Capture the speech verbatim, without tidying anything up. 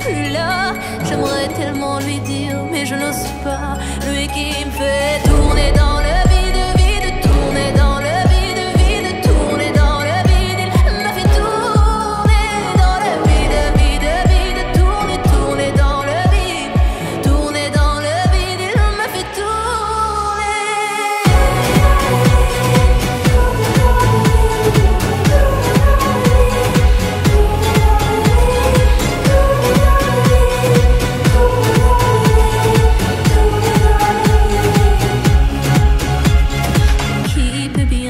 plus là. J'aimerais tellement lui dire, mais je n'ose pas. Lui qui me fait tourner dans